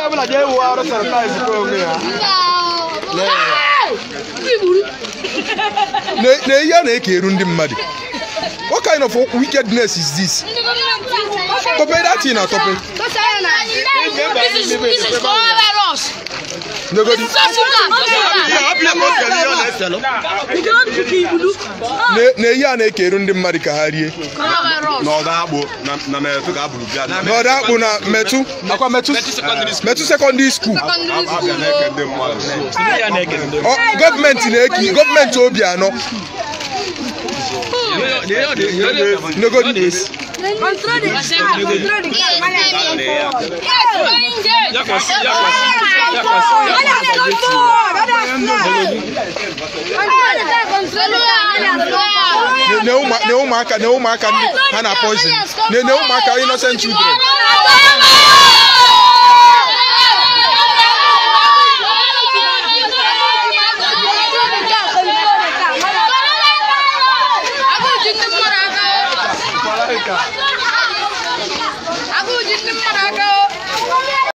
bụla ga-ewu ọrụ surprise kwa onwe ya. Na ihe a na-ekeru ndị mmadụ. What kind of wickedness is this? Tope that thing na tope. This is coronavirus. Na ihe a na-ekeru ndị mmadụ ka ha rie. N'ọda akpụ na metụ ka abụrụ bịa. N'ọda akpụ na metụ akwa metụ secondary school. Gọọmenti Obianọ. Na ụmụaka ha na poison. Na ụmụaka innocent children. Aku jadi